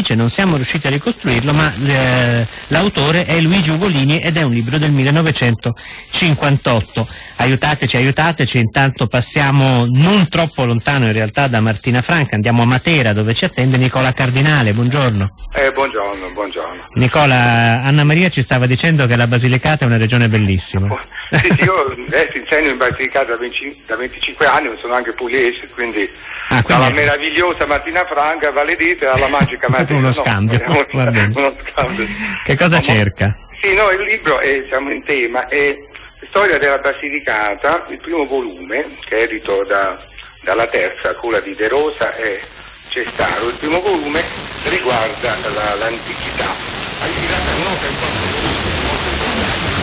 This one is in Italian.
dice non siamo riusciti a ricostruirlo, ma l'autore è Luigi Ugolini ed è un libro del 1958. Aiutateci, intanto passiamo non troppo lontano in realtà da Martina Franca, andiamo a Matera dove ci attende Nicola Cardinale. Buongiorno. Buongiorno. Nicola, Anna Maria ci stava dicendo che la Basilicata è una regione bellissima. Sì, io insegno in Basilicata da 25 anni, sono anche pugliese, quindi dalla meravigliosa Martina Franca, Valedete, alla magica Martina. Uno scambio. Va bene. Uno scambio. Che cosa cerca? Sì, no, il libro siamo in tema, è Storia della Basilicata, il primo volume, che è edito dalla Terza, Culla di De Rosa e Cestaro. Il primo volume riguarda l'antichità. Basilicata è un'opera